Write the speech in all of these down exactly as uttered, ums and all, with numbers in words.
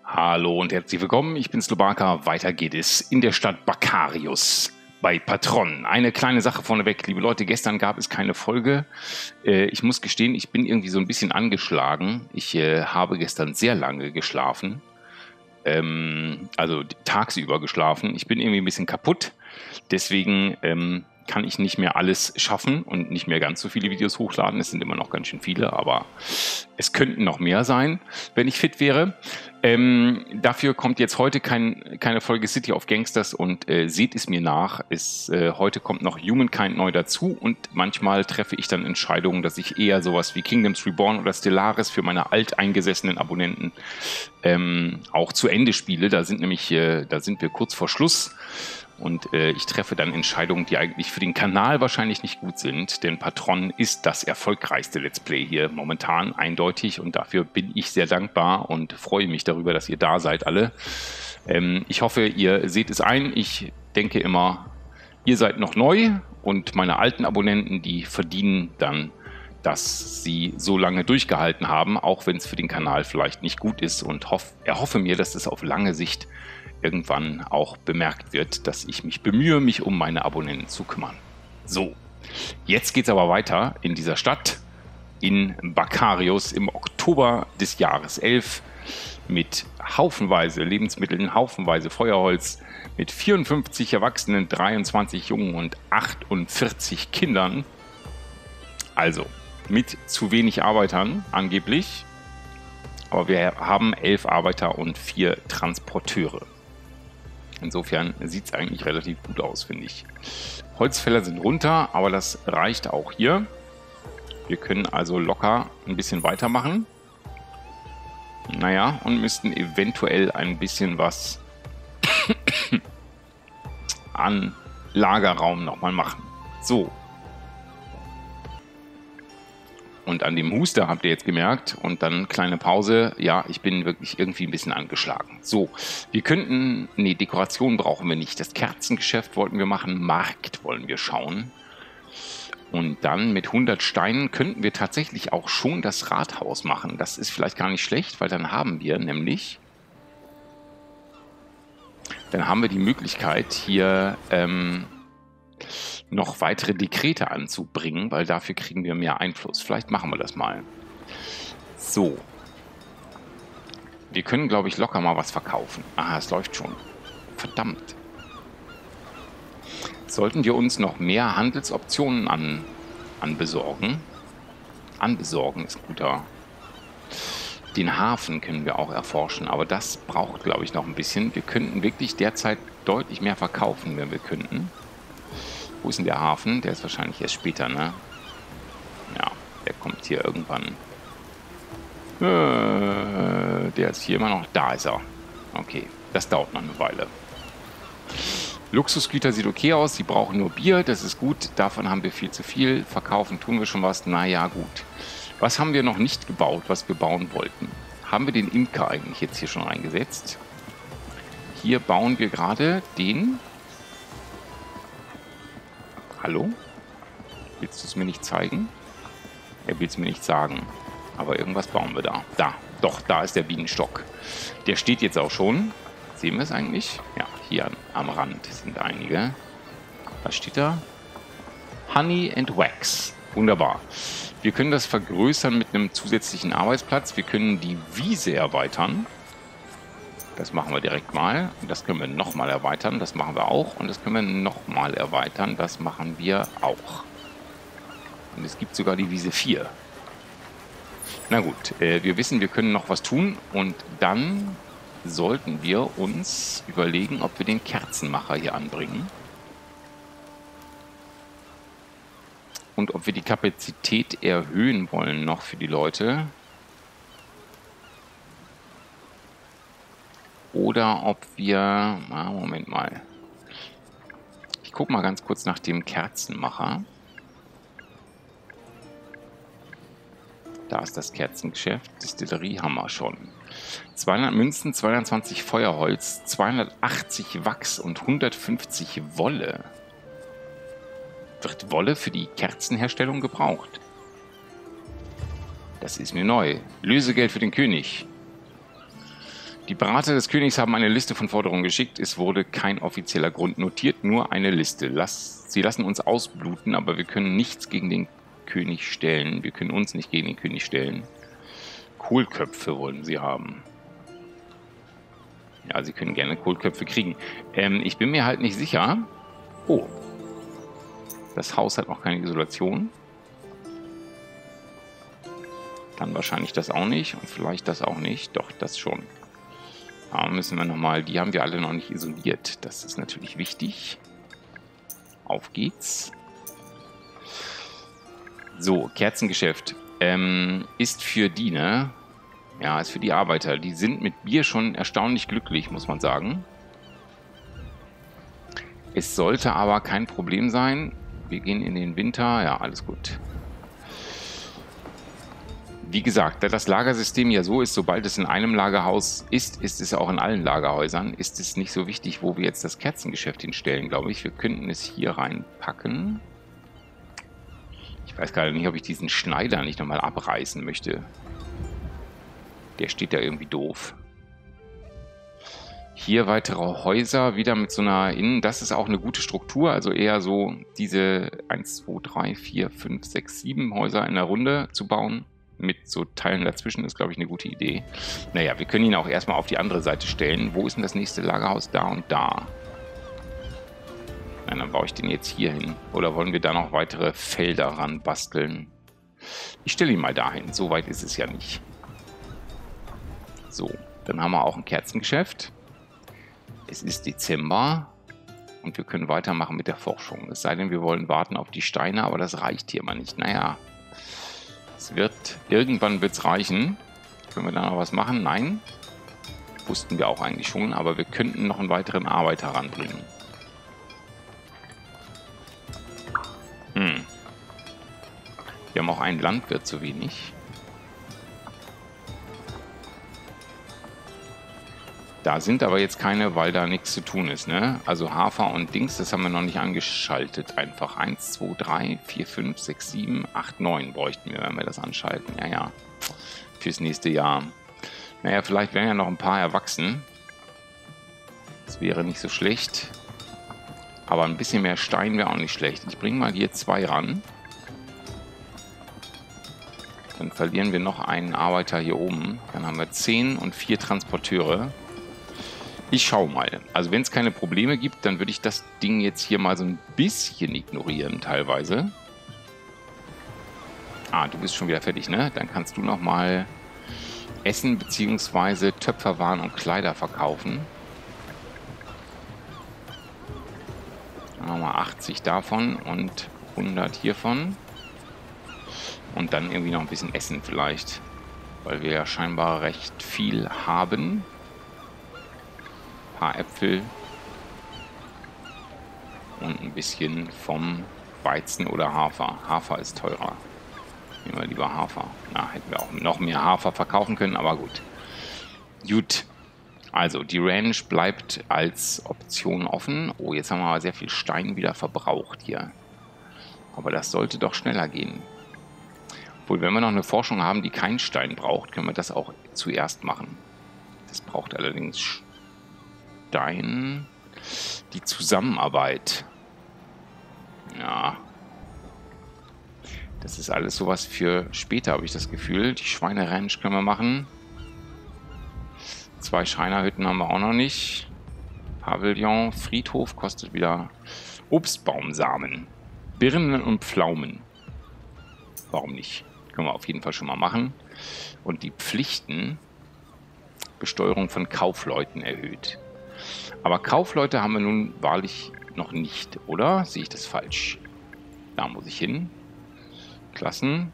Hallo und herzlich willkommen, ich bin Slobaka. Weiter geht es in der Stadt Bakarius bei Patron. Eine kleine Sache vorneweg, liebe Leute, gestern gab es keine Folge. Äh, ich muss gestehen, ich bin irgendwie so ein bisschen angeschlagen. Ich äh, habe gestern sehr lange geschlafen, ähm, also tagsüber geschlafen. Ich bin irgendwie ein bisschen kaputt, deswegen ähm, kann ich nicht mehr alles schaffen und nicht mehr ganz so viele Videos hochladen. Es sind immer noch ganz schön viele, aber es könnten noch mehr sein, wenn ich fit wäre. Ähm, dafür kommt jetzt heute kein, keine Folge City of Gangsters und äh, seht es mir nach. Es, äh, heute kommt noch Humankind neu dazu und manchmal treffe ich dann Entscheidungen, dass ich eher sowas wie Kingdoms Reborn oder Stellaris für meine alteingesessenen Abonnenten ähm, auch zu Ende spiele. Da sind nämlich, äh, da sind wir kurz vor Schluss. Und äh, ich treffe dann Entscheidungen, die eigentlich für den Kanal wahrscheinlich nicht gut sind, denn Patron ist das erfolgreichste Let's Play hier momentan eindeutig und dafür bin ich sehr dankbar und freue mich darüber, dass ihr da seid alle. Ähm, ich hoffe, ihr seht es ein. Ich denke immer, ihr seid noch neu und meine alten Abonnenten, die verdienen dann, dass sie so lange durchgehalten haben, auch wenn es für den Kanal vielleicht nicht gut ist und hoff, erhoffe mir, dass es auf lange Sicht irgendwann auch bemerkt wird, dass ich mich bemühe, mich um meine Abonnenten zu kümmern. So, jetzt geht es aber weiter in dieser Stadt, in Bakarius im Oktober des Jahres elf mit haufenweise Lebensmitteln, haufenweise Feuerholz, mit vierundfünfzig Erwachsenen, dreiundzwanzig Jungen und achtundvierzig Kindern. Also mit zu wenig Arbeitern angeblich, aber wir haben elf Arbeiter und vier Transporteure. Insofern sieht es eigentlich relativ gut aus, finde ich. Holzfäller sind runter, aber das reicht auch hier. Wir können also locker ein bisschen weitermachen. Naja, und müssten eventuell ein bisschen was an Lagerraum nochmal machen. So. Und an dem Huster habt ihr jetzt gemerkt und dann kleine Pause. Ja, ich bin wirklich irgendwie ein bisschen angeschlagen. So, wir könnten, nee, Dekoration brauchen wir nicht. Das Kerzengeschäft wollten wir machen, Markt wollen wir schauen. Und dann mit hundert Steinen könnten wir tatsächlich auch schon das Rathaus machen. Das ist vielleicht gar nicht schlecht, weil dann haben wir nämlich, dann haben wir die Möglichkeit hier, ähm, noch weitere Dekrete anzubringen, weil dafür kriegen wir mehr Einfluss. Vielleicht machen wir das mal. So. Wir können, glaube ich, locker mal was verkaufen. Aha, es läuft schon. Verdammt. Sollten wir uns noch mehr Handelsoptionen an, anbesorgen? Anbesorgen ist guter. Den Hafen können wir auch erforschen, aber das braucht, glaube ich, noch ein bisschen. Wir könnten wirklich derzeit deutlich mehr verkaufen, wenn wir könnten. Wo ist denn der Hafen? Der ist wahrscheinlich erst später, ne? Ja, der kommt hier irgendwann. Äh, der ist hier immer noch. Da ist er. Okay, das dauert noch eine Weile. Luxusgüter sieht okay aus. Sie brauchen nur Bier. Das ist gut. Davon haben wir viel zu viel. Verkaufen tun wir schon was. Naja, gut. Was haben wir noch nicht gebaut, was wir bauen wollten? Haben wir den Imker eigentlich jetzt hier schon reingesetzt? Hier bauen wir gerade den... Hallo? Willst du es mir nicht zeigen? Er will es mir nicht sagen. Aber irgendwas bauen wir da. Da, doch, da ist der Bienenstock. Der steht jetzt auch schon. Sehen wir es eigentlich? Ja, hier am Rand sind einige. Was steht da? Honey and Wax. Wunderbar. Wir können das vergrößern mit einem zusätzlichen Arbeitsplatz. Wir können die Wiese erweitern. Das machen wir direkt mal. Das können wir nochmal erweitern. Das machen wir auch. Und das können wir nochmal erweitern. Das machen wir auch. Und es gibt sogar die Wiese vier. Na gut, äh, wir wissen, wir können noch was tun. Und dann sollten wir uns überlegen, ob wir den Kerzenmacher hier anbringen. Und ob wir die Kapazität erhöhen wollen noch für die Leute. Oder ob wir... Ah, Moment mal. Ich gucke mal ganz kurz nach dem Kerzenmacher. Da ist das Kerzengeschäft. Distillerie haben wir schon. zweihundert Münzen, zweihundertzwanzig Feuerholz, zweihundertachtzig Wachs und hundertfünfzig Wolle. Wird Wolle für die Kerzenherstellung gebraucht? Das ist mir neu. Lösegeld für den König. Die Berater des Königs haben eine Liste von Forderungen geschickt. Es wurde kein offizieller Grund notiert, nur eine Liste. Lass, sie lassen uns ausbluten, aber wir können nichts gegen den König stellen. Wir können uns nicht gegen den König stellen. Kohlköpfe wollen sie haben. Ja, sie können gerne Kohlköpfe kriegen. Ähm, ich bin mir halt nicht sicher. Oh. Das Haus hat noch keine Isolation. Dann wahrscheinlich das auch nicht. Und vielleicht das auch nicht. Doch, das schon. Aber müssen wir nochmal... Die haben wir alle noch nicht isoliert. Das ist natürlich wichtig. Auf geht's. So, Kerzengeschäft. Ähm, ist für die, ne? Ja, ist für die Arbeiter. Die sind mit Bier schon erstaunlich glücklich, muss man sagen. Es sollte aber kein Problem sein. Wir gehen in den Winter. Ja, alles gut. Wie gesagt, da das Lagersystem ja so ist, sobald es in einem Lagerhaus ist, ist es auch in allen Lagerhäusern. Ist es nicht so wichtig, wo wir jetzt das Kerzengeschäft hinstellen, glaube ich. Wir könnten es hier reinpacken. Ich weiß gerade nicht, ob ich diesen Schneider nicht nochmal abreißen möchte. Der steht da irgendwie doof. Hier weitere Häuser, wieder mit so einer Innen... Das ist auch eine gute Struktur, also eher so diese eins, zwei, drei, vier, fünf, sechs, sieben Häuser in der Runde zu bauen. Mit so Teilen dazwischen ist, glaube ich, eine gute Idee. Naja, wir können ihn auch erstmal auf die andere Seite stellen. Wo ist denn das nächste Lagerhaus? Da und da. Nein, dann baue ich den jetzt hier hin. Oder wollen wir da noch weitere Felder ran basteln? Ich stelle ihn mal dahin. So weit ist es ja nicht. So, dann haben wir auch ein Kerzengeschäft. Es ist Dezember. Und wir können weitermachen mit der Forschung. Es sei denn, wir wollen warten auf die Steine, aber das reicht hier mal nicht. Naja, es wird, irgendwann wird es reichen. Können wir da noch was machen? Nein. Wussten wir auch eigentlich schon, aber wir könnten noch einen weiteren Arbeiter ranbringen. Hm. Wir haben auch einen Landwirt zu wenig. Da sind aber jetzt keine, weil da nichts zu tun ist, ne? Also Hafer und Dings, das haben wir noch nicht angeschaltet. Einfach eins, zwei, drei, vier, fünf, sechs, sieben, acht, neun bräuchten wir, wenn wir das anschalten. Ja, ja. Fürs nächste Jahr. Naja, vielleicht wären ja noch ein paar erwachsen. Das wäre nicht so schlecht. Aber ein bisschen mehr Stein wäre auch nicht schlecht. Ich bringe mal hier zwei ran. Dann verlieren wir noch einen Arbeiter hier oben. Dann haben wir zehn und vier Transporteure. Ich schaue mal. Also wenn es keine Probleme gibt, dann würde ich das Ding jetzt hier mal so ein bisschen ignorieren teilweise. Ah, du bist schon wieder fertig, ne? Dann kannst du noch mal Essen bzw. Töpferwaren und Kleider verkaufen. Nochmal achtzig davon und hundert hiervon. Und dann irgendwie noch ein bisschen Essen vielleicht. Weil wir ja scheinbar recht viel haben. Ein paar Äpfel. Und ein bisschen vom Weizen oder Hafer. Hafer ist teurer. Nehmen wir lieber Hafer. Na, hätten wir auch noch mehr Hafer verkaufen können, aber gut. Gut. Also, die Ranch bleibt als Option offen. Oh, jetzt haben wir aber sehr viel Stein wieder verbraucht hier. Aber das sollte doch schneller gehen. Obwohl, wenn wir noch eine Forschung haben, die keinen Stein braucht, können wir das auch zuerst machen. Das braucht allerdings Stein. Die Zusammenarbeit. Ja. Das ist alles sowas für später, habe ich das Gefühl. Die Schweineranch können wir machen. Zwei Schreinerhütten haben wir auch noch nicht. Pavillon, Friedhof kostet wieder Obstbaumsamen. Birnen und Pflaumen. Warum nicht? Können wir auf jeden Fall schon mal machen. Und die Pflichten, Besteuerung von Kaufleuten erhöht. Aber Kaufleute haben wir nun wahrlich noch nicht, oder? Sehe ich das falsch? Da muss ich hin. Klassen.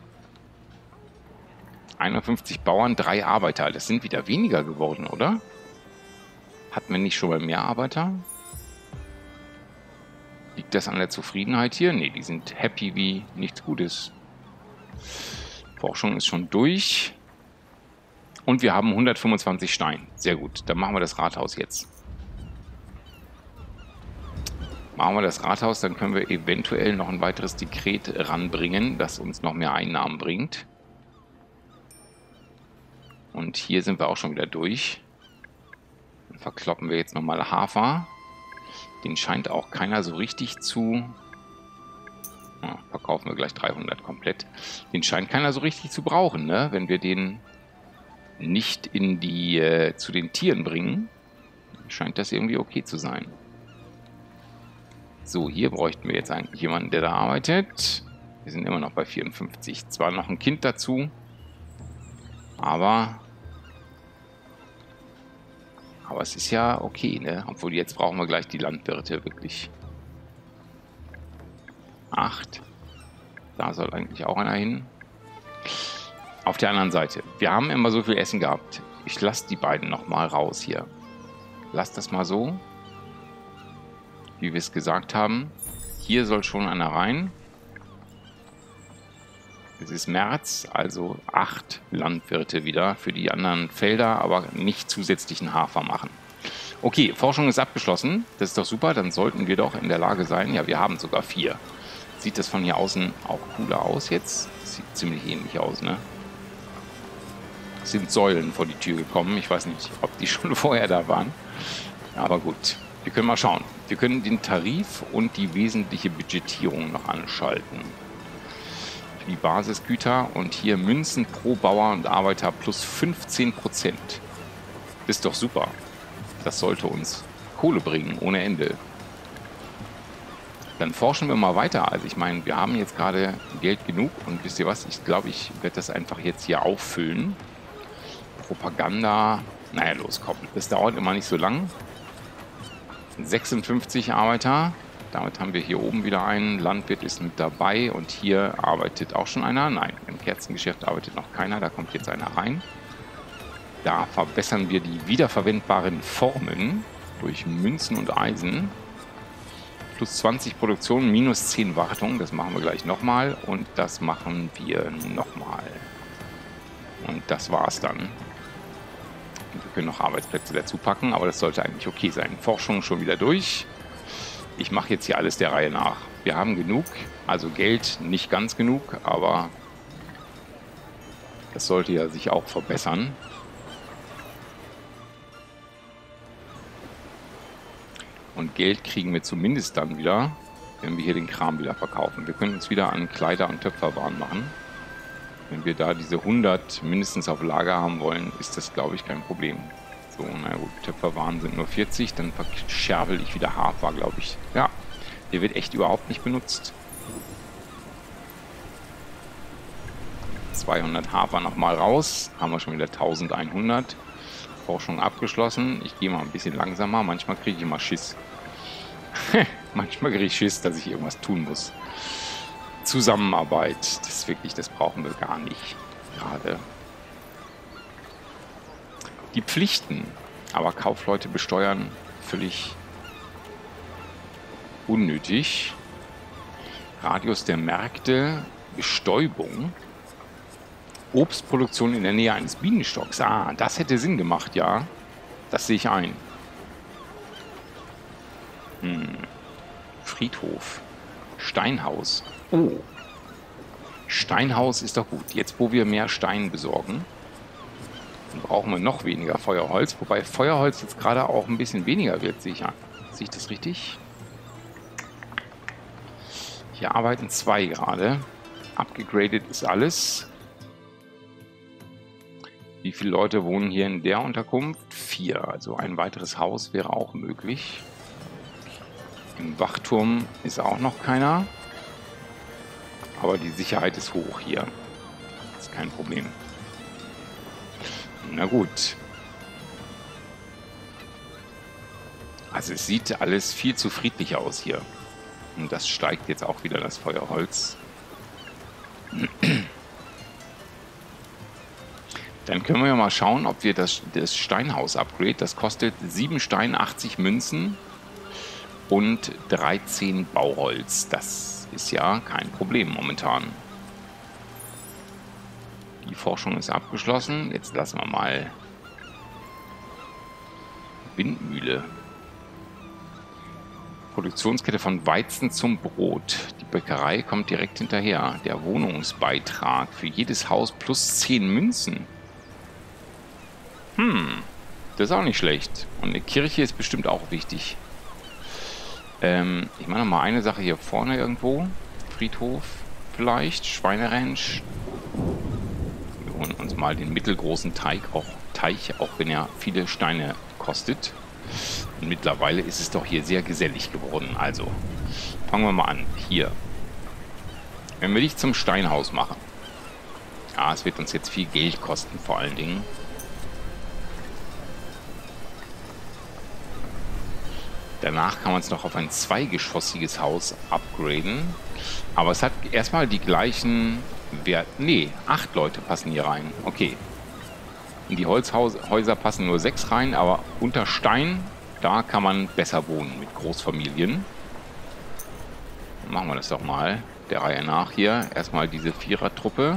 einundfünfzig Bauern, drei Arbeiter. Das sind wieder weniger geworden, oder? Hatten wir nicht schon mal mehr Arbeiter? Liegt das an der Zufriedenheit hier? Ne, die sind happy wie nichts Gutes. Forschung ist schon durch. Und wir haben hundertfünfundzwanzig Stein. Sehr gut, dann machen wir das Rathaus jetzt. Machen wir das Rathaus, dann können wir eventuell noch ein weiteres Dekret ranbringen, das uns noch mehr Einnahmen bringt. Und hier sind wir auch schon wieder durch. verkloppen wir jetzt nochmal Hafer. Den scheint auch keiner so richtig zu... Ja, verkaufen wir gleich dreihundert komplett. Den scheint keiner so richtig zu brauchen, ne? Wenn wir den nicht in die äh, zu den Tieren bringen, scheint das irgendwie okay zu sein. So, hier bräuchten wir jetzt eigentlich jemanden, der da arbeitet. Wir sind immer noch bei vierundfünfzig. Zwar noch ein Kind dazu, aber... Aber es ist ja okay, ne? Obwohl jetzt brauchen wir gleich die Landwirte, wirklich. Acht. Da soll eigentlich auch einer hin. Auf der anderen Seite. Wir haben immer so viel Essen gehabt. Ich lasse die beiden nochmal raus hier. Lass das mal so. Wie wir es gesagt haben. Hier soll schon einer rein. Es ist März, also acht Landwirte wieder für die anderen Felder, aber nicht zusätzlichen Hafer machen. Okay, Forschung ist abgeschlossen. Das ist doch super. Dann sollten wir doch in der Lage sein. Ja, wir haben sogar vier. Sieht das von hier außen auch cooler aus jetzt? Das sieht ziemlich ähnlich aus, ne? Es sind Säulen vor die Tür gekommen. Ich weiß nicht, ob die schon vorher da waren. Aber gut, wir können mal schauen. Wir können den Tarif und die wesentliche Budgetierung noch anschalten. Für die Basisgüter und hier Münzen pro Bauer und Arbeiter plus fünfzehn Prozent. Das ist doch super. Das sollte uns Kohle bringen, ohne Ende. Dann forschen wir mal weiter. Also ich meine, wir haben jetzt gerade Geld genug und wisst ihr was? Ich glaube, ich werde das einfach jetzt hier auffüllen. Propaganda. Naja, los, komm. Das dauert immer nicht so lang. sechsundfünfzig Arbeiter. Damit haben wir hier oben wieder einen. Landwirt ist mit dabei und hier arbeitet auch schon einer. Nein, im Kerzengeschäft arbeitet noch keiner. Da kommt jetzt einer rein. Da verbessern wir die wiederverwendbaren Formen durch Münzen und Eisen. Plus zwanzig Produktion, minus zehn Wartung. Das machen wir gleich nochmal. Und das machen wir nochmal. Und das war's dann. Und wir können noch Arbeitsplätze dazu packen, aber das sollte eigentlich okay sein. Forschung schon wieder durch. Ich mache jetzt hier alles der Reihe nach. Wir haben genug, also Geld nicht ganz genug, aber das sollte ja sich auch verbessern. Und Geld kriegen wir zumindest dann wieder, wenn wir hier den Kram wieder verkaufen. Wir können uns wieder an Kleider- und Töpferwaren machen. Wenn wir da diese hundert mindestens auf Lager haben wollen, ist das, glaube ich, kein Problem. So, na gut, Töpferwaren sind nur vierzig, dann verscherbel ich wieder Hafer, glaube ich. Ja, der wird echt überhaupt nicht benutzt. zweihundert Hafer nochmal raus, haben wir schon wieder eintausendeinhundert. Forschung abgeschlossen. Ich gehe mal ein bisschen langsamer. Manchmal kriege ich immer Schiss. Manchmal kriege ich Schiss, dass ich irgendwas tun muss. Zusammenarbeit. Das ist wirklich, das brauchen wir gar nicht. Gerade. Die Pflichten. Aber Kaufleute besteuern völlig unnötig. Radius der Märkte. Bestäubung. Obstproduktion in der Nähe eines Bienenstocks. Ah, das hätte Sinn gemacht, ja. Das sehe ich ein. Hm. Friedhof. Steinhaus. Oh. Steinhaus ist doch gut. Jetzt, wo wir mehr Stein besorgen, dann brauchen wir noch weniger Feuerholz. Wobei Feuerholz jetzt gerade auch ein bisschen weniger wird, sehe ich an. Sehe ich das richtig? Hier arbeiten zwei gerade. Abgegradet ist alles. Wie viele Leute wohnen hier in der Unterkunft? Vier. Also ein weiteres Haus wäre auch möglich. Im Wachturm ist auch noch keiner. Aber die Sicherheit ist hoch hier. Das ist kein Problem. Na gut. Also es sieht alles viel zu friedlich aus hier. Und das steigt jetzt auch wieder das Feuerholz. Dann können wir ja mal schauen, ob wir das, das Steinhaus-Upgrade, das kostet sieben Stein, achtzig Münzen und dreizehn Bauholz. Das ist ja kein Problem momentan. Die Forschung ist abgeschlossen. Jetzt lassen wir mal Windmühle. Produktionskette von Weizen zum Brot. Die Bäckerei kommt direkt hinterher. Der Wohnungsbeitrag für jedes Haus plus zehn Münzen. Hm, Das ist auch nicht schlecht. Und eine Kirche ist bestimmt auch wichtig. Ähm, ich mache noch mal eine Sache hier vorne irgendwo. Friedhof vielleicht. Schweineranch. Wir holen uns mal den mittelgroßen Teig, auch Teich, auch wenn er viele Steine kostet. Und mittlerweile ist es doch hier sehr gesellig geworden. Also, fangen wir mal an. Hier. Wenn wir dich zum Steinhaus machen. Ja, es wird uns jetzt viel Geld kosten, vor allen Dingen. Danach kann man es noch auf ein zweigeschossiges Haus upgraden. Aber es hat erstmal die gleichen Wert. Nee, acht Leute passen hier rein. Okay. In die Holzhäuser passen nur sechs rein, aber unter Stein, da kann man besser wohnen mit Großfamilien. Dann machen wir das doch mal der Reihe nach hier. Erstmal diese Vierertruppe.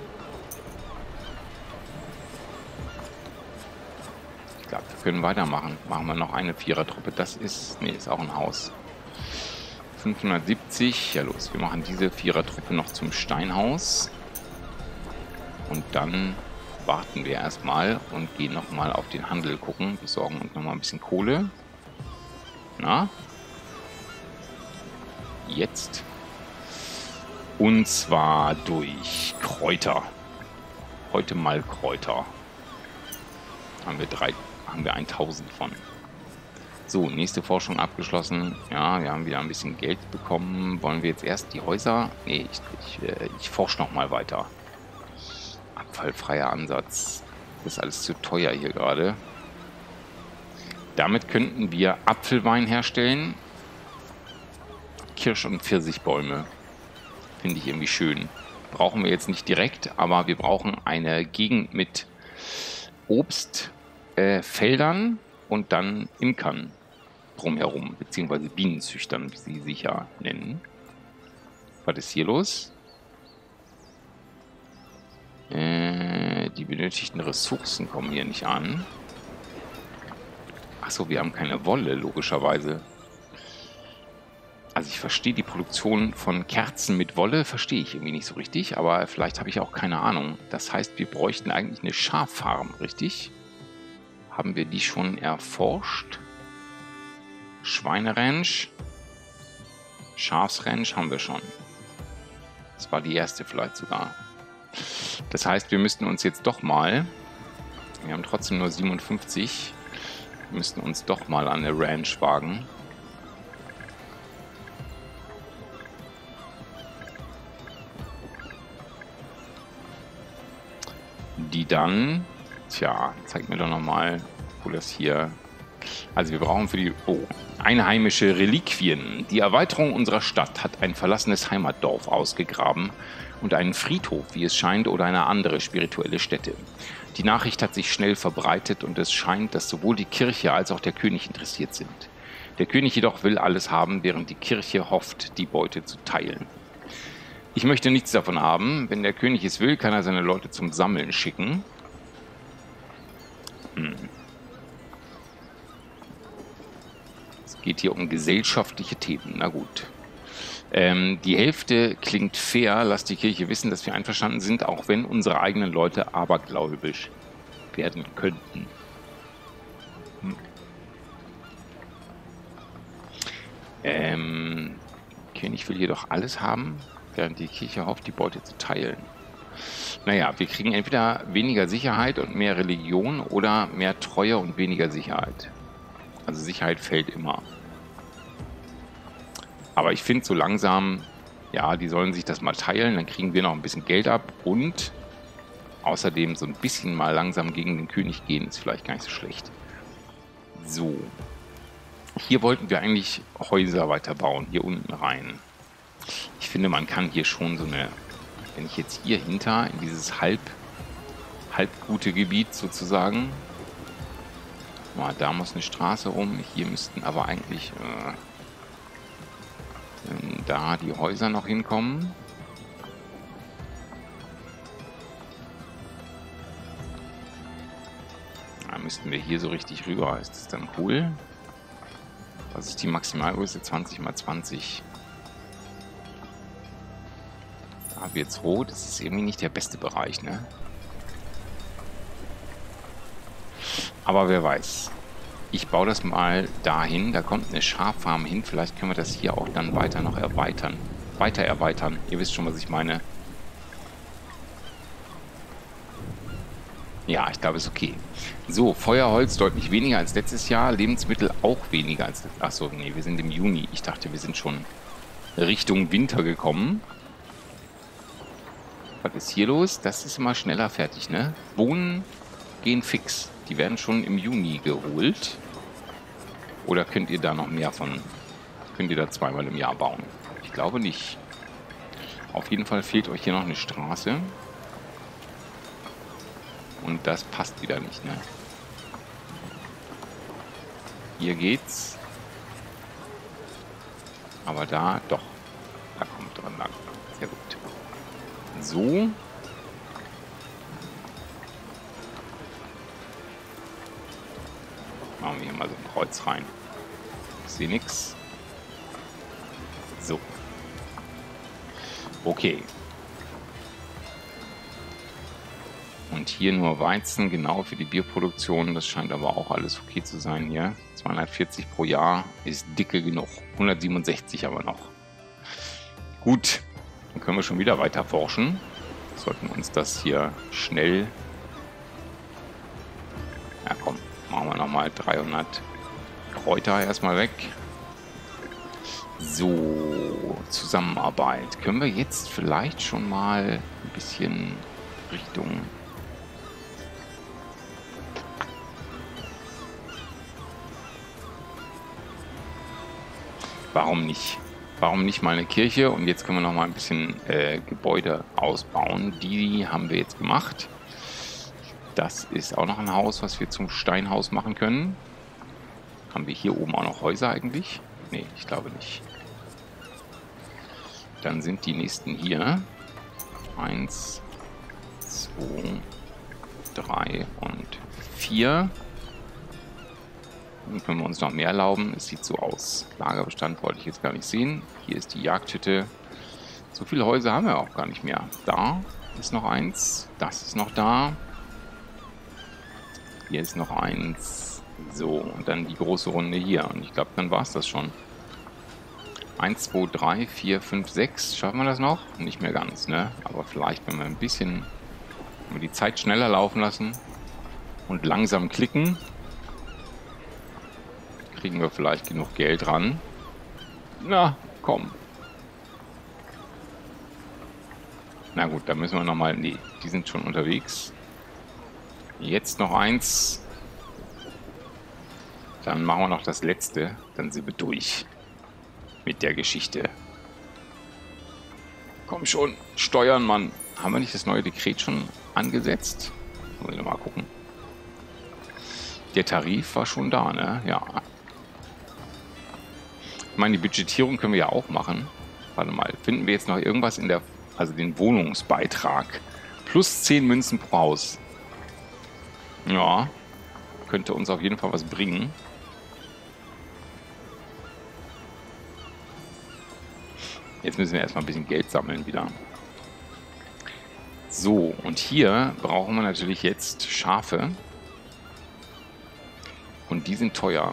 Ich glaube, wir können weitermachen. Machen wir noch eine Vierertruppe. Das ist, nee, ist auch ein Haus. fünfhundertsiebzig. Ja los, wir machen diese Vierertruppe noch zum Steinhaus. Und dann warten wir erstmal und gehen nochmal auf den Handel gucken. Besorgen uns nochmal ein bisschen Kohle. Na? Jetzt. Und zwar durch Kräuter. Heute mal Kräuter. Haben wir drei, haben wir tausend von. So, nächste Forschung abgeschlossen. Ja, wir haben wieder ein bisschen Geld bekommen. Wollen wir jetzt erst die Häuser? Nee, ich, ich, ich forsche nochmal weiter. Abfallfreier Ansatz. Das ist alles zu teuer hier gerade. Damit könnten wir Apfelwein herstellen. Kirsch- und Pfirsichbäume. Finde ich irgendwie schön. Brauchen wir jetzt nicht direkt, aber wir brauchen eine Gegend mit Obstfeldern äh, und dann Imkern drumherum, beziehungsweise Bienenzüchtern, wie sie sich ja nennen. Was ist hier los? Äh, die benötigten Ressourcen kommen hier nicht an. Achso, wir haben keine Wolle, logischerweise. Also ich verstehe die Produktion von Kerzen mit Wolle, verstehe ich irgendwie nicht so richtig, aber vielleicht habe ich auch keine Ahnung. Das heißt, wir bräuchten eigentlich eine Schaffarm, richtig? Haben wir die schon erforscht? Schweineranch. Schafsranch haben wir schon. Das war die erste vielleicht sogar. Das heißt, wir müssten uns jetzt doch mal, wir haben trotzdem nur siebenundfünfzig, wir müssten uns doch mal an eine Ranch wagen. Die dann, tja, zeig mir doch nochmal, wo das hier, also wir brauchen für die, oh, einheimische Reliquien. Die Erweiterung unserer Stadt hat ein verlassenes Heimatdorf ausgegraben und einen Friedhof, wie es scheint, oder eine andere spirituelle Stätte. Die Nachricht hat sich schnell verbreitet und es scheint, dass sowohl die Kirche als auch der König interessiert sind. Der König jedoch will alles haben, während die Kirche hofft, die Beute zu teilen. Ich möchte nichts davon haben. Wenn der König es will, kann er seine Leute zum Sammeln schicken. Hm. Es geht hier um gesellschaftliche Themen. Na gut. Ähm, die Hälfte klingt fair. Lass die Kirche wissen, dass wir einverstanden sind, auch wenn unsere eigenen Leute abergläubisch werden könnten. Hm. Ähm, König will jedoch alles haben, während die Kirche hofft, die Beute zu teilen. Naja, wir kriegen entweder weniger Sicherheit und mehr Religion oder mehr Treue und weniger Sicherheit. Also Sicherheit fällt immer. Aber ich finde so langsam, ja, die sollen sich das mal teilen, dann kriegen wir noch ein bisschen Geld ab und außerdem so ein bisschen mal langsam gegen den König gehen, ist vielleicht gar nicht so schlecht. So. Hier wollten wir eigentlich Häuser weiterbauen, hier unten rein. Ich finde, man kann hier schon so eine, wenn ich jetzt hier hinter in dieses halb, halb gute Gebiet sozusagen, mal, da muss eine Straße rum, hier müssten aber eigentlich äh, da die Häuser noch hinkommen. Da müssten wir hier so richtig rüber, ist das dann cool? Was ist die Maximalgröße? zwanzig mal zwanzig. Da wird's rot. Das ist irgendwie nicht der beste Bereich, ne? Aber wer weiß. Ich baue das mal dahin. Da kommt eine Schaffarm hin. Vielleicht können wir das hier auch dann weiter noch erweitern. Weiter erweitern. Ihr wisst schon, was ich meine. Ja, ich glaube, ist okay. So, Feuerholz deutlich weniger als letztes Jahr. Lebensmittel auch weniger als... Achso, nee, wir sind im Juni. Ich dachte, wir sind schon Richtung Winter gekommen. Was ist hier los? Das ist immer schneller fertig, ne? Bohnen gehen fix. Die werden schon im Juni geholt. Oder könnt ihr da noch mehr von... Könnt ihr da zweimal im Jahr bauen? Ich glaube nicht. Auf jeden Fall fehlt euch hier noch eine Straße. Und das passt wieder nicht, ne? Hier geht's. Aber da, doch. Da kommt dran lang. Sehr gut. So. Machen wir hier mal so ein Kreuz rein. Ich sehe nichts. So. Okay. Und hier nur Weizen, genau für die Bierproduktion. Das scheint aber auch alles okay zu sein hier. zweihundertvierzig pro Jahr ist dicke genug. hundertsiebenundsechzig aber noch. Gut, dann können wir schon wieder weiter forschen. Sollten uns das hier schnell... Ja komm, machen wir nochmal dreihundert Kräuter erstmal weg. So, Zusammenarbeit. Können wir jetzt vielleicht schon mal ein bisschen Richtung... Warum nicht? Warum nicht mal eine Kirche? Und jetzt können wir noch mal ein bisschen äh, Gebäude ausbauen. Die haben wir jetzt gemacht. Das ist auch noch ein Haus, was wir zum Steinhaus machen können. Haben wir hier oben auch noch Häuser eigentlich? Nee, ich glaube nicht. Dann sind die nächsten hier. Eins, zwei, drei und vier. Dann können wir uns noch mehr erlauben. Es sieht so aus. Lagerbestand wollte ich jetzt gar nicht sehen. Hier ist die Jagdhütte. So viele Häuser haben wir auch gar nicht mehr. Da ist noch eins. Das ist noch da. Hier ist noch eins. So, und dann die große Runde hier. Und ich glaube, dann war es das schon. eins, zwei, drei, vier, fünf, sechs. Schaffen wir das noch? Nicht mehr ganz, ne? Aber vielleicht, wenn wir ein bisschen... Wenn wir die Zeit schneller laufen lassen und langsam klicken, kriegen wir vielleicht genug Geld ran. Na, komm. Na gut, da müssen wir nochmal... Nee, die sind schon unterwegs. Jetzt noch eins. Dann machen wir noch das letzte. Dann sind wir durch mit der Geschichte. Komm schon, steuern, Mann. Haben wir nicht das neue Dekret schon angesetzt? Muss ich nochmal gucken. Der Tarif war schon da, ne? Ja. Ich meine, die Budgetierung können wir ja auch machen. Warte mal, finden wir jetzt noch irgendwas in der... Also den Wohnungsbeitrag. Plus zehn Münzen pro Haus. Ja. Könnte uns auf jeden Fall was bringen. Jetzt müssen wir erstmal ein bisschen Geld sammeln wieder. So, und hier brauchen wir natürlich jetzt Schafe. Und die sind teuer.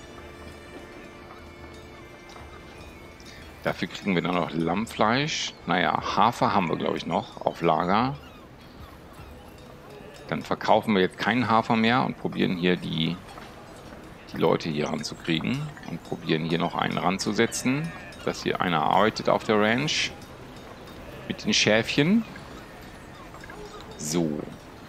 Dafür kriegen wir dann noch Lammfleisch. Naja, Hafer haben wir, glaube ich, noch auf Lager. Dann verkaufen wir jetzt keinen Hafer mehr und probieren hier die, die Leute hier ranzukriegen. Und probieren hier noch einen ranzusetzen, dass hier einer arbeitet auf der Ranch. Mit den Schäfchen. So.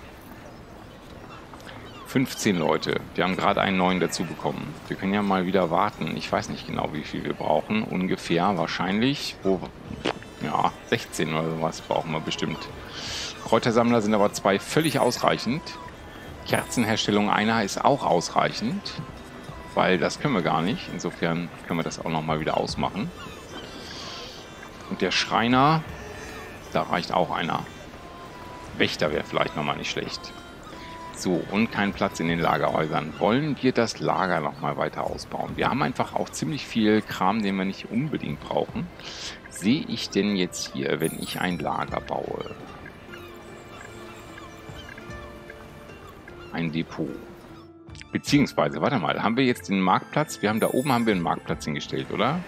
fünfzehn Leute. Wir haben gerade einen neuen dazu bekommen. Wir können ja mal wieder warten. Ich weiß nicht genau, wie viel wir brauchen. Ungefähr, wahrscheinlich. Wo, ja, sechzehn oder sowas brauchen wir bestimmt. Kräutersammler sind aber zwei völlig ausreichend. Kerzenherstellung einer ist auch ausreichend. Weil das können wir gar nicht. Insofern können wir das auch nochmal wieder ausmachen. Und der Schreiner, da reicht auch einer. Wächter wäre vielleicht nochmal nicht schlecht. So, und kein Platz in den Lagerhäusern. Wollen wir das Lager nochmal weiter ausbauen? Wir haben einfach auch ziemlich viel Kram, den wir nicht unbedingt brauchen. Sehe ich denn jetzt hier, wenn ich ein Lager baue? Ein Depot. Beziehungsweise, warte mal, haben wir jetzt den Marktplatz? Wir haben da oben haben wir einen Marktplatz hingestellt, oder?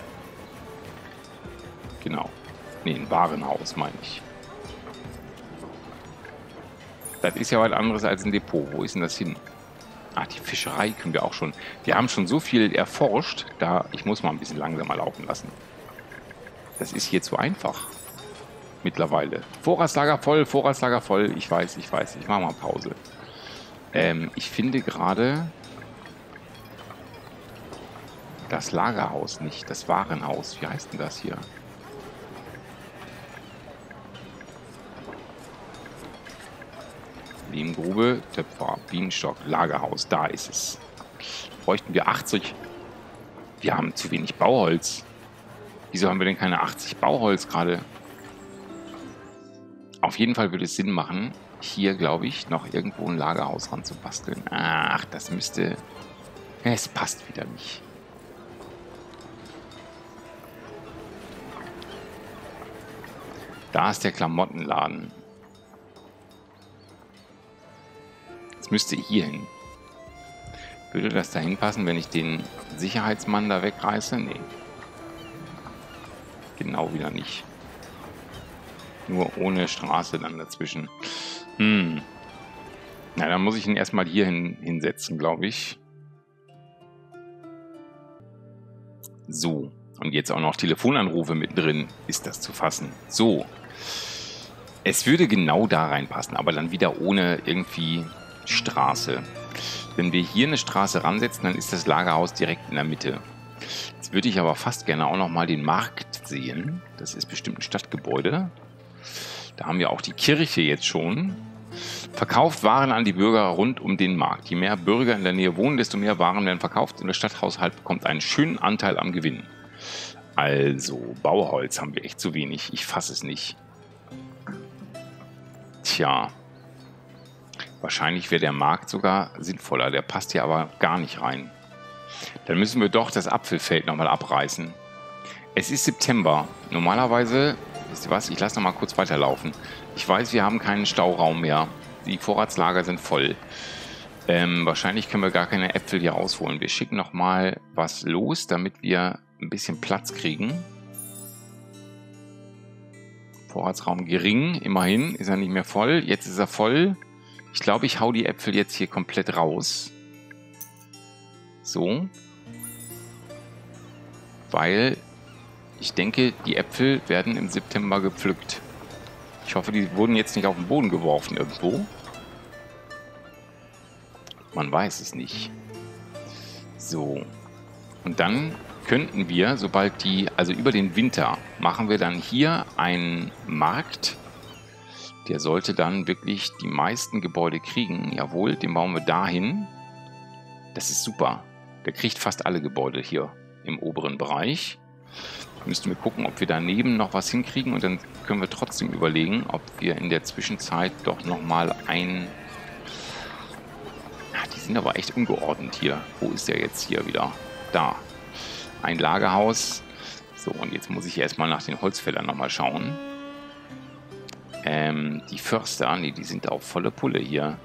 Genau. Ne, ein Warenhaus, meine ich. Das ist ja was anderes als ein Depot. Wo ist denn das hin? Ach, die Fischerei können wir auch schon. Wir haben schon so viel erforscht. Da, ich muss mal ein bisschen langsamer laufen lassen. Das ist hier zu einfach. Mittlerweile. Vorratslager voll, Vorratslager voll. Ich weiß, ich weiß. Ich mache mal Pause. Ähm, ich finde gerade das Lagerhaus nicht. Das Warenhaus. Wie heißt denn das hier? Lehmgrube, Töpfer, Bienenstock, Lagerhaus. Da ist es. Bräuchten wir achtzig. Wir haben zu wenig Bauholz. Wieso haben wir denn keine achtzig Bauholz gerade? Auf jeden Fall würde es Sinn machen, hier, glaube ich, noch irgendwo ein Lagerhaus ranzubasteln. Ach, das müsste... Es passt wieder nicht. Da ist der Klamottenladen. Es müsste hier hin. Würde das dahin passen, wenn ich den Sicherheitsmann da wegreiße? Nee. Genau wieder nicht. Nur ohne Straße dann dazwischen. Hm. Na, dann muss ich ihn erstmal hier hin, hinsetzen, glaube ich. So. Und jetzt auch noch Telefonanrufe mit drin. Ist das zu fassen? So. Es würde genau da reinpassen, aber dann wieder ohne irgendwie Straße. Wenn wir hier eine Straße ransetzen, dann ist das Lagerhaus direkt in der Mitte. Jetzt würde ich aber fast gerne auch noch mal den Markt sehen. Das ist bestimmt ein Stadtgebäude. Da haben wir auch die Kirche jetzt schon. Verkauft Waren an die Bürger rund um den Markt. Je mehr Bürger in der Nähe wohnen, desto mehr Waren werden verkauft und der Stadthaushalt bekommt einen schönen Anteil am Gewinn. Also, Bauholz haben wir echt zu wenig. Ich fasse es nicht. Tja. Wahrscheinlich wäre der Markt sogar sinnvoller. Der passt hier aber gar nicht rein. Dann müssen wir doch das Apfelfeld nochmal abreißen. Es ist September. Normalerweise, wisst ihr was, ich lasse nochmal kurz weiterlaufen. Ich weiß, wir haben keinen Stauraum mehr. Die Vorratslager sind voll. Ähm, wahrscheinlich können wir gar keine Äpfel hier rausholen. Wir schicken nochmal was los, damit wir ein bisschen Platz kriegen. Vorratsraum gering, immerhin. Ist er nicht mehr voll. Jetzt ist er voll. Ich glaube, ich hau die Äpfel jetzt hier komplett raus. So. Weil ich denke, die Äpfel werden im September gepflückt. Ich hoffe, die wurden jetzt nicht auf den Boden geworfen irgendwo. Man weiß es nicht. So. Und dann könnten wir, sobald die, also über den Winter, machen wir dann hier einen Markt. Der sollte dann wirklich die meisten Gebäude kriegen. Jawohl, den bauen wir dahin. Das ist super. Der kriegt fast alle Gebäude hier im oberen Bereich. Müssten wir gucken, ob wir daneben noch was hinkriegen. Und dann können wir trotzdem überlegen, ob wir in der Zwischenzeit doch nochmal ein... Ja, die sind aber echt ungeordnet hier. Wo ist der jetzt hier wieder? Da. Ein Lagerhaus. So, und jetzt muss ich erstmal nach den Holzfällern nochmal schauen. Ähm, die Förster, nee, die sind auf volle Pulle hier.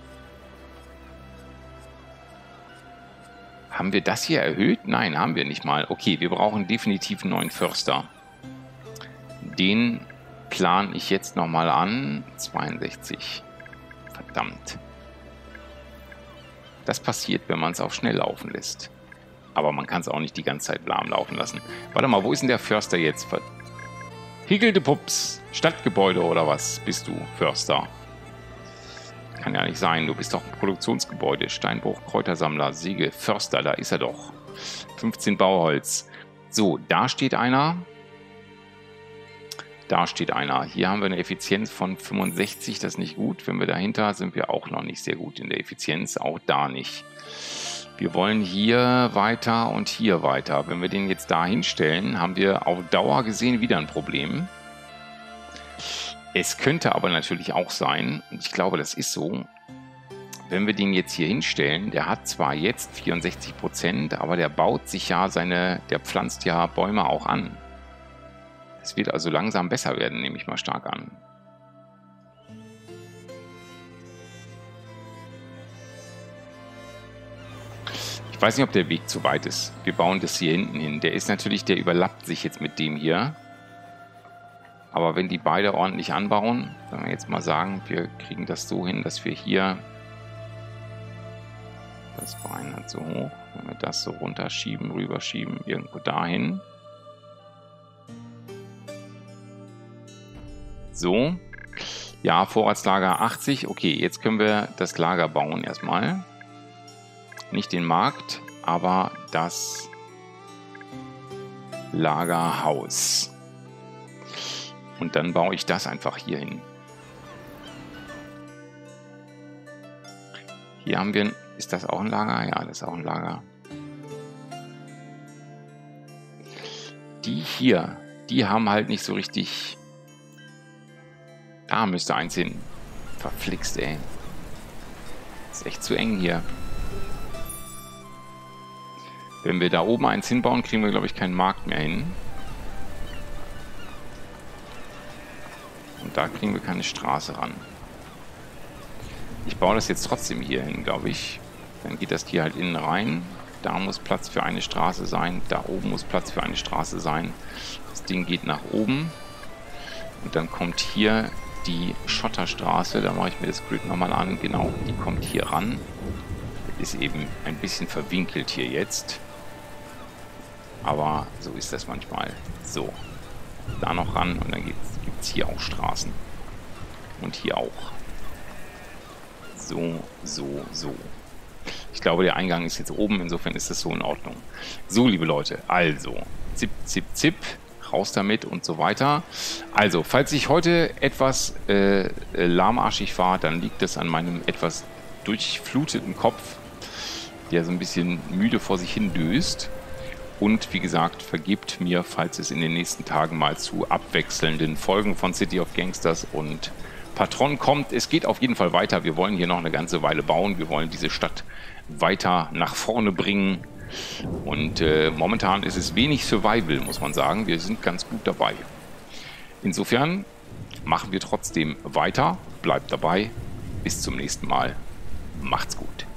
Haben wir das hier erhöht? Nein, haben wir nicht mal. Okay, wir brauchen definitiv einen neuen Förster. Den plane ich jetzt nochmal an. zweiundsechzig. Verdammt. Das passiert, wenn man es auf schnell laufen lässt. Aber man kann es auch nicht die ganze Zeit lahm laufen lassen. Warte mal, wo ist denn der Förster jetzt? Hickelte Pups. Stadtgebäude oder was bist du, Förster? Kann ja nicht sein. Du bist doch ein Produktionsgebäude. Steinbruch, Kräutersammler, Säge, Förster. Da ist er doch. fünfzehn Bauholz. So, da steht einer. Da steht einer. Hier haben wir eine Effizienz von fünfundsechzig. Das ist nicht gut. Wenn wir dahinter sind wir auch noch nicht sehr gut in der Effizienz. Auch da nicht. Wir wollen hier weiter und hier weiter. Wenn wir den jetzt da hinstellen, haben wir auf Dauer gesehen wieder ein Problem. Es könnte aber natürlich auch sein, und ich glaube, das ist so, wenn wir den jetzt hier hinstellen, der hat zwar jetzt vierundsechzig Prozent, aber der baut sich ja seine, der pflanzt ja Bäume auch an. Es wird also langsam besser werden, nehme ich mal stark an. Ich weiß nicht, ob der Weg zu weit ist. Wir bauen das hier hinten hin. Der ist natürlich, der überlappt sich jetzt mit dem hier. Aber wenn die beide ordentlich anbauen, wenn wir jetzt mal sagen, wir kriegen das so hin, dass wir hier... Das Bein hat so hoch. Wenn wir das so runterschieben, rüberschieben, irgendwo dahin. So. Ja, Vorratslager achtzig. Okay, jetzt können wir das Lager bauen erstmal. Nicht den Markt, aber das Lagerhaus. Und dann baue ich das einfach hier hin. Hier haben wir ein... Ist das auch ein Lager? Ja, das ist auch ein Lager. Die hier, die haben halt nicht so richtig... Da müsste eins hin. Verflixt, ey. Ist echt zu eng hier. Wenn wir da oben eins hinbauen, kriegen wir, glaube ich, keinen Markt mehr hin. Und da kriegen wir keine Straße ran. Ich baue das jetzt trotzdem hier hin, glaube ich. Dann geht das hier halt innen rein. Da muss Platz für eine Straße sein. Da oben muss Platz für eine Straße sein. Das Ding geht nach oben. Und dann kommt hier die Schotterstraße. Da mache ich mir das Grid nochmal an. Genau, die kommt hier ran. Ist eben ein bisschen verwinkelt hier jetzt. Aber so ist das manchmal. So, da noch ran und dann gibt es hier auch Straßen. Und hier auch. So, so, so. Ich glaube, der Eingang ist jetzt oben, insofern ist das so in Ordnung. So, liebe Leute, also, zip, zip, zip, raus damit und so weiter. Also, falls ich heute etwas äh, lahmarschig war, dann liegt das an meinem etwas durchfluteten Kopf, der so ein bisschen müde vor sich hin döst. Und wie gesagt, vergebt mir, falls es in den nächsten Tagen mal zu abwechselnden Folgen von City of Gangsters und Patron kommt. Es geht auf jeden Fall weiter. Wir wollen hier noch eine ganze Weile bauen. Wir wollen diese Stadt weiter nach vorne bringen. Und äh, momentan ist es wenig Survival, muss man sagen. Wir sind ganz gut dabei. Insofern machen wir trotzdem weiter. Bleibt dabei. Bis zum nächsten Mal. Macht's gut.